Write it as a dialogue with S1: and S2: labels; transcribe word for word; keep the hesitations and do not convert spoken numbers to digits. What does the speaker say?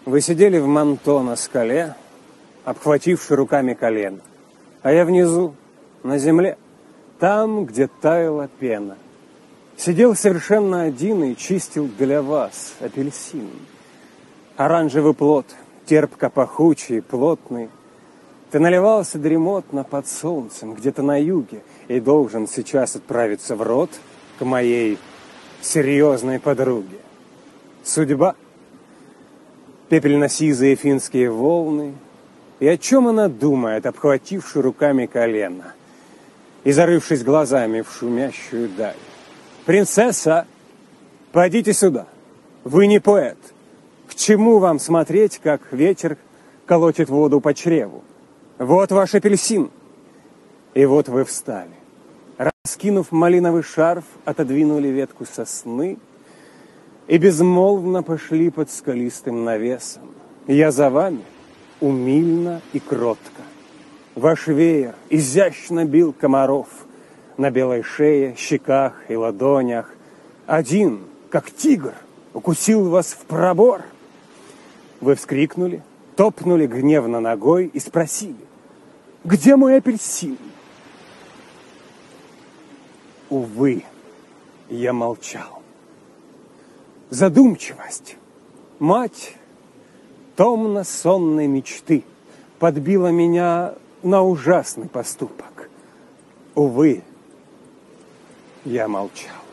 S1: Вы сидели в манто на скале, обхвативши руками колено, а я внизу, на земле, там, где таяла пена. Сидел совершенно один и чистил для вас апельсин. Оранжевый плод, терпко-пахучий, плотный. Ты наливался дремотно под солнцем, где-то на юге, и должен сейчас отправиться в рот к моей серьезной подруге. Судьба, пепельно-сизые финские волны, и о чем она думает, обхвативши руками колено и зарывшись глазами в шумящую даль. Принцесса, подите сюда, вы не поэт. К чему вам смотреть, как ветер колотит воду по чреву? Вот ваш апельсин. И вот вы встали. Раскинув малиновый шарф, отодвинули ветку сосны и безмолвно пошли под скалистым навесом. Я за вами умильно и кротко. Ваш веер изящно бил комаров на белой шее, щеках и ладонях. Один, как тигр, укусил вас в пробор. Вы вскрикнули, топнули гневно ногой и спросили: где мой апельсин? Увы, я молчал. Задумчивость, мать томно-сонной мечты, подбила меня на ужасный поступок. Увы, я молчал.